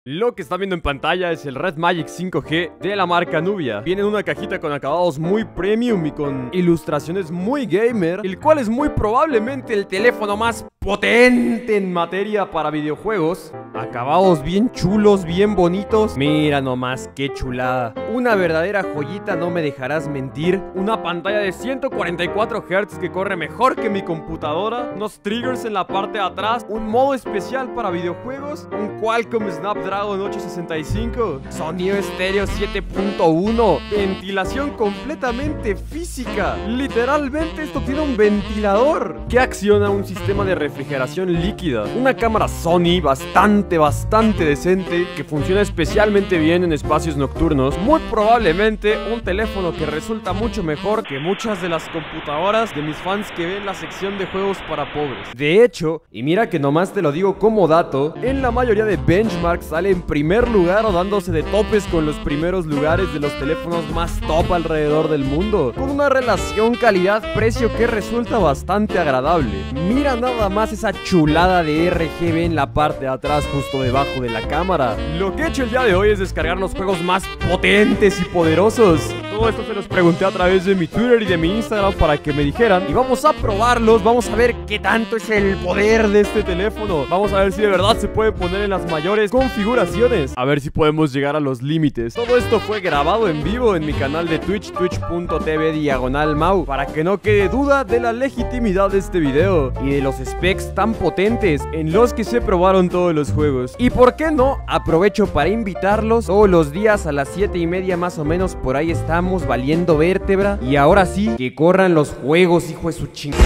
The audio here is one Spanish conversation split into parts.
Lo que están viendo en pantalla es el Red Magic 5G de la marca Nubia. Viene en una cajita con acabados muy premium y con ilustraciones muy gamer, el cual es muy probablemente el teléfono más potente en materia para videojuegos. Acabados bien chulos, bien bonitos. Mira nomás qué chulada. Una verdadera joyita, no me dejarás mentir. Una pantalla de 144 Hz que corre mejor que mi computadora. Unos triggers en la parte de atrás. Un modo especial para videojuegos. Un Qualcomm Snapdragon 865. Sonido estéreo 7.1. Ventilación completamente física. Literalmente esto tiene un ventilador que acciona un sistema de refrigeración líquida. Una cámara Sony bastante decente que funciona especialmente bien en espacios nocturnos. Muy probablemente un teléfono que resulta mucho mejor que muchas de las computadoras de mis fans que ven la sección de juegos para pobres. De hecho, y mira que nomás te lo digo como dato, en la mayoría de benchmarks sale en primer lugar o dándose de topes con los primeros lugares de los teléfonos más top alrededor del mundo, con una relación calidad-precio que resulta bastante agradable. Mira nada más esa chulada de RGB en la parte de atrás justo debajo de la cámara. Lo que he hecho el día de hoy es descargar los juegos más potentes y poderosos. Todo esto se los pregunté a través de mi Twitter y de mi Instagram para que me dijeran, y vamos a probarlos, vamos a ver qué tanto es el poder de este teléfono. Vamos a ver si de verdad se puede poner en las mayores configuraciones, a ver si podemos llegar a los límites. Todo esto fue grabado en vivo en mi canal de Twitch, twitch.tv/Mau, para que no quede duda de la legitimidad de este video y de los specs tan potentes en los que se probaron todos los juegos. Y por qué no, aprovecho para invitarlos todos los días a las 7:30 más o menos, por ahí estamos valiendo vértebra. Y ahora sí, que corran los juegos, hijo de su chingada.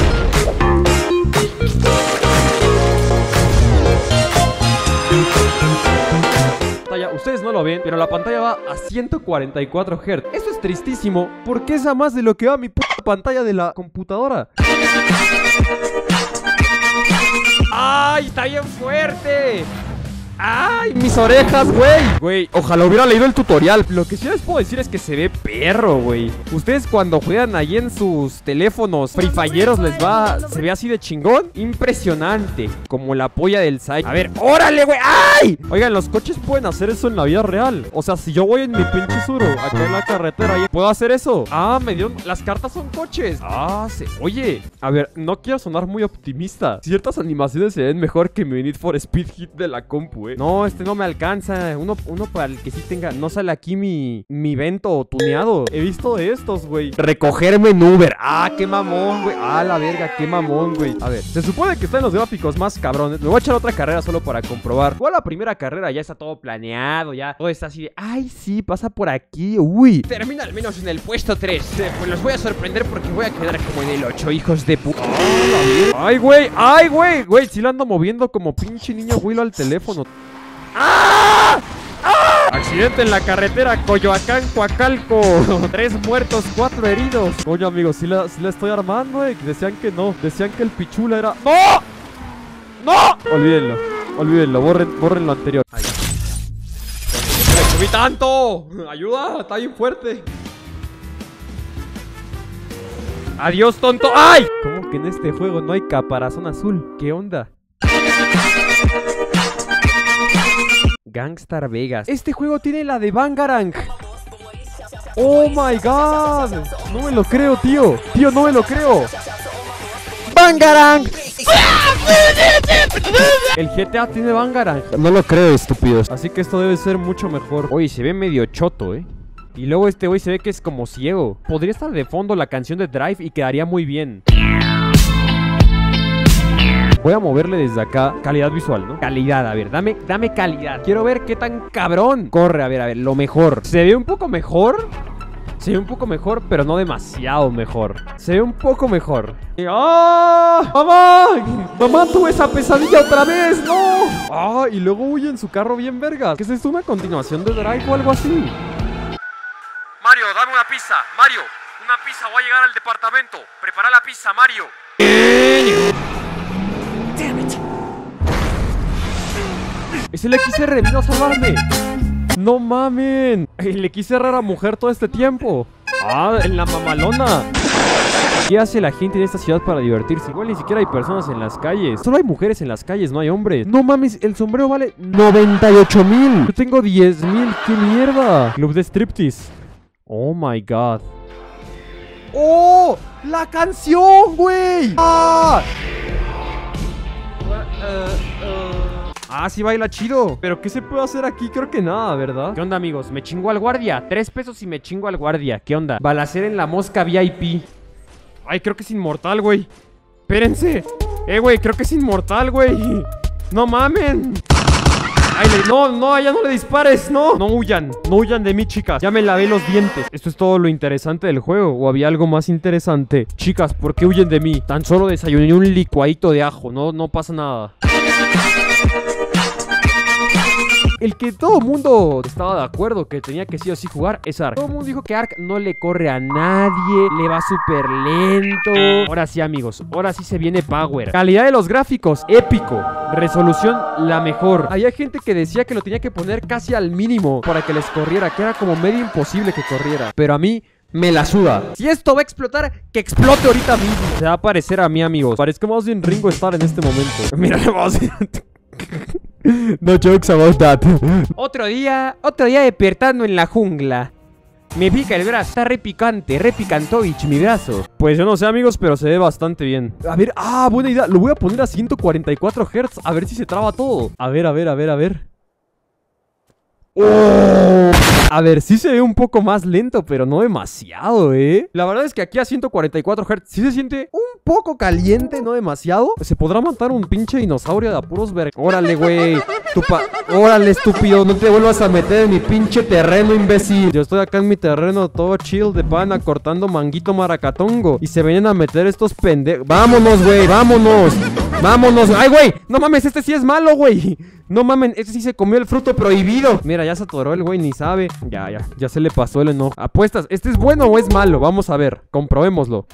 Ustedes no lo ven, pero la pantalla va a 144 Hz. Eso es tristísimo, porque es a más de lo que va mi puta pantalla de la computadora. ¡Ay, está bien fuerte! ¡Ay, mis orejas, güey! Güey, ojalá hubiera leído el tutorial. Lo que sí les puedo decir es que se ve perro, güey. Ustedes cuando juegan ahí en sus teléfonos free-falleros se ve así de chingón. Impresionante. Como la polla del Sai. A ver, ¡órale, güey! ¡Ay! Oigan, los coches pueden hacer eso en la vida real. O sea, si yo voy en mi pinche Suro acá en la carretera, ¿puedo hacer eso? Ah, me dieron... Las cartas son coches. Ah, Oye, a ver, no quiero sonar muy optimista. Ciertas animaciones se ven mejor que mi Need for Speed Hit de la compu, No, este no me alcanza. Uno para el que sí tenga. No sale aquí mi Vento tuneado. He visto de estos, güey. Recogerme en Uber. Ah, qué mamón, güey. Ah, la verga, qué mamón, güey. A ver, se supone que están los gráficos más cabrones. Me voy a echar otra carrera solo para comprobar. Igual la primera carrera ya está todo planeado. Ya todo está así de, ay, sí, pasa por aquí. Uy. Termina al menos en el puesto 3. Pues los voy a sorprender porque voy a quedar como en el 8, hijos de puta. Ay, güey. Ay, güey. Güey, sí la ando moviendo como pinche niño Willow al teléfono. ¡Ah! ¡Ah! Accidente en la carretera Coyoacán, Coacalco. 3 muertos, 4 heridos. Coño, amigos, sí la estoy armando, Decían que no. Decían que el pichula era... ¡No! ¡No! Olvídenlo. Olvídenlo. Borren lo anterior. Ahí. ¡Me subí tanto! ¡Ayuda! Está bien fuerte. ¡Adiós, tonto! ¡Ay! ¿Cómo que en este juego no hay caparazón azul? ¿Qué onda? Gangstar Vegas. Este juego tiene la de Bangarang. Oh my god. No me lo creo, tío. Tío, no me lo creo. Bangarang. El GTA tiene Bangarang. No lo creo, estúpidos. Así que esto debe ser mucho mejor. Oye, se ve medio choto, Y luego este güey se ve que es como ciego. Podría estar de fondo la canción de Drive y quedaría muy bien. Voy a moverle desde acá. Calidad visual, ¿no? Calidad, a ver, dame calidad. Quiero ver qué tan cabrón corre, a ver, lo mejor. ¿Se ve un poco mejor? Se ve un poco mejor, pero no demasiado mejor. Se ve un poco mejor. ¡Ah! ¡Mamá! ¡Mamá, tuve esa pesadilla otra vez! ¡No! ¡Ah! Y luego huye en su carro bien vergas. ¿Qué es esto? ¿Una continuación de Drive o algo así? Mario, dame una pizza. Mario, una pizza. Voy a llegar al departamento. Prepara la pizza, Mario. Es el XR, vino a salvarme. No mamen. El XR era mujer todo este tiempo. Ah, en la mamalona. ¿Qué hace la gente en esta ciudad para divertirse? Igual ni siquiera hay personas en las calles. Solo hay mujeres en las calles, no hay hombres. No mames, el sombrero vale 98,000. Yo tengo 10,000. ¡Qué mierda! Club de striptease. Oh my god. ¡Oh! ¡La canción, güey! ¡Ah! Sí baila chido. ¿Pero qué se puede hacer aquí? Creo que nada, ¿verdad? ¿Qué onda, amigos? Me chingo al guardia. 3 pesos y me chingo al guardia. ¿Qué onda? Balacera en la mosca VIP. Ay, creo que es inmortal, güey. Espérense. Güey, creo que es inmortal, güey. No mamen. Ay, no, ya no le dispares, no. No huyan de mí, chicas. Ya me lavé los dientes. Esto es todo lo interesante del juego. ¿O había algo más interesante? Chicas, ¿por qué huyen de mí? Tan solo desayuné un licuadito de ajo. No pasa nada. El que todo el mundo estaba de acuerdo que tenía que sí o sí jugar es Ark. Todo el mundo dijo que Ark no le corre a nadie, le va súper lento. Ahora sí, amigos, ahora sí se viene power. Calidad de los gráficos, épico. Resolución, la mejor. Había gente que decía que lo tenía que poner casi al mínimo para que les corriera, que era como medio imposible que corriera. Pero a mí me la suda. Si esto va a explotar, que explote ahorita mismo. Se va a parecer a mí, amigos. Parece más bien Ringo Starr en este momento. Mira, vamos a... No jokes about that. Otro día despertando en la jungla. Me pica el brazo, está re picante, re picantovich mi brazo. Pues yo no sé, amigos, pero se ve bastante bien. A ver, buena idea. Lo voy a poner a 144 Hz, a ver si se traba todo. A ver. ¡Oh! A ver, sí se ve un poco más lento, pero no demasiado, ¿eh? La verdad es que aquí a 144 Hz sí se siente un poco caliente, no demasiado. ¿Se podrá matar un pinche dinosaurio de apuros ver? Órale, güey. Órale, estúpido, no te vuelvas a meter en mi pinche terreno, imbécil. Yo estoy acá en mi terreno todo chill de pana, cortando manguito maracatongo. Y se vienen a meter estos pendejos. Vámonos, güey, vámonos. Ay, güey, no mames, este sí es malo, güey. No mamen, este sí se comió el fruto prohibido. Mira, ya se atoró el güey, ni sabe. Ya se le pasó el enojo. Apuestas, ¿este es bueno o es malo? Vamos a ver, comprobémoslo.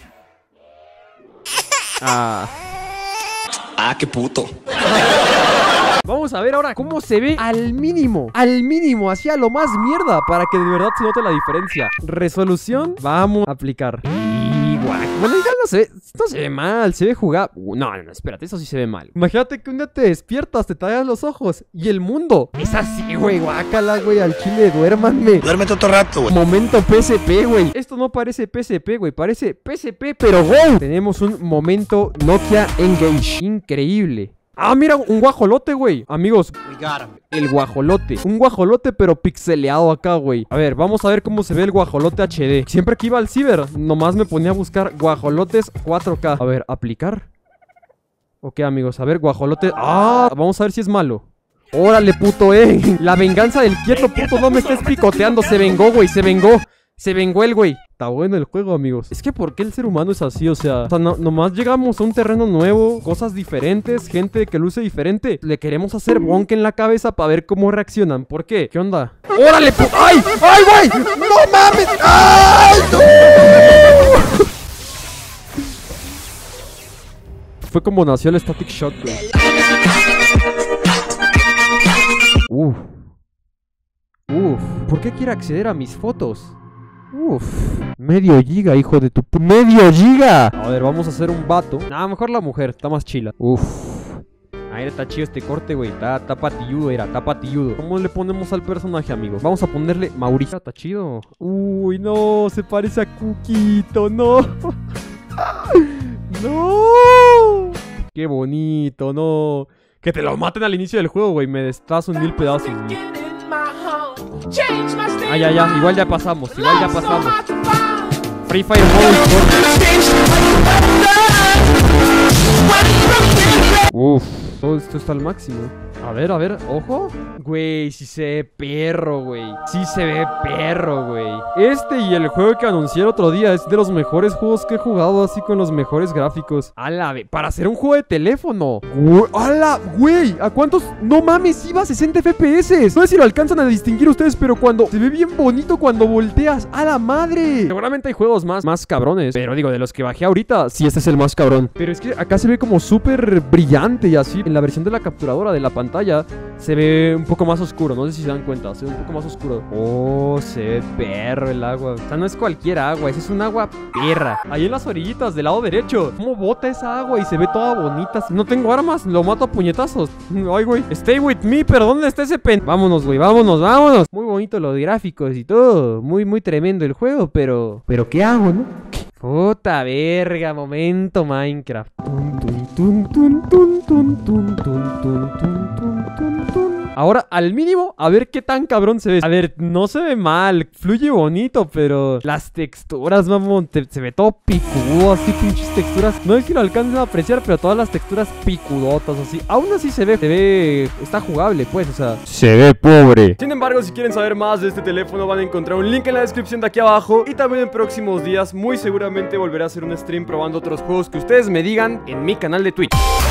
Qué puto. Vamos a ver ahora cómo se ve al mínimo, hacia lo más mierda, para que de verdad se note la diferencia. Resolución, vamos a aplicar. Bueno, ya no se ve mal, se ve jugado. No, espérate, eso sí se ve mal. Imagínate que un día te despiertas, te tallas los ojos y el mundo es así, güey, guácala, güey, al chile, duérmanme. Duérmete otro rato, güey. Momento PSP, güey. Esto no parece PSP, güey, parece PSP, pero ¡wow! Tenemos un momento Nokia Engage. Increíble. Mira, un guajolote, güey. Amigos, el guajolote. Un guajolote, pero pixeleado acá, güey. A ver, vamos a ver cómo se ve el guajolote HD. Siempre que iba al ciber, nomás me ponía a buscar guajolotes 4K. A ver, aplicar. Ok, amigos, a ver, guajolote. Vamos a ver si es malo. Órale, puto, la venganza del quieto, puto. No me estés picoteando. Se vengó, güey, se vengó el güey. Está bueno el juego, amigos. Es que ¿por qué el ser humano es así? O sea, nomás llegamos a un terreno nuevo, cosas diferentes, gente que luce diferente. Le queremos hacer bonk en la cabeza para ver cómo reaccionan. ¿Por qué? ¿Qué onda? ¡Órale, ¡ay! ¡Ay, güey! ¡No mames! ¡Ay, no! Fue como nació el Static Shock, güey. ¿Por qué quiere acceder a mis fotos? Medio giga, hijo de tu ¡medio giga! A ver, vamos a hacer un vato. Mejor la mujer, está más chila. Ahí está chido este corte, güey. Está patilludo, está patilludo. ¿Cómo le ponemos al personaje, amigos? Vamos a ponerle Mauricio. Está chido. Uy, no, se parece a Cuquito, no. No. Qué bonito, no. Que te lo maten al inicio del juego, güey. Me destrozo en 1000 pedazos, güey. Ya. Igual ya pasamos. Free Fire modo historia. Todo esto está al máximo. A ver, ojo. Güey, sí se ve perro, güey. Este y el juego que anuncié el otro día es de los mejores juegos que he jugado, así con los mejores gráficos. Para hacer un juego de teléfono. Güey, ¿a cuántos? No mames, iba a 60 FPS. No sé si lo alcanzan a distinguir ustedes, pero cuando se ve bien bonito cuando volteas. ¡A la madre! Seguramente hay juegos más cabrones, pero digo, de los que bajé ahorita, sí, este es el más cabrón. Pero es que acá se ve como súper brillante y así. En la versión de la capturadora de la pantalla se ve un poco poco más oscuro. No sé si se dan cuenta, se ve un poco más oscuro. Oh, se ve perro el agua. O sea, no es cualquier agua, esa es un agua perra. Ahí en las orillitas del lado derecho. ¿Cómo bota esa agua y se ve toda bonita? No tengo armas, lo mato a puñetazos. Ay, güey. Stay with me, pero ¿dónde está ese pen? Vámonos, güey, vámonos, vámonos. Muy bonito los gráficos y todo. Muy, muy tremendo el juego, pero ¿qué hago, no? Puta verga, momento Minecraft. Ahora, al mínimo, a ver qué tan cabrón se ve. A ver, no se ve mal, fluye bonito, pero las texturas, mamón, se ve todo picudo, así pinches texturas. No sé si lo alcanzan a apreciar, pero todas las texturas picudotas, así. Aún así se ve, está jugable, pues, o sea, se ve pobre. Sin embargo, si quieren saber más de este teléfono, van a encontrar un link en la descripción de aquí abajo. Y también en próximos días, muy seguramente volveré a hacer un stream probando otros juegos que ustedes me digan en mi canal de Twitch.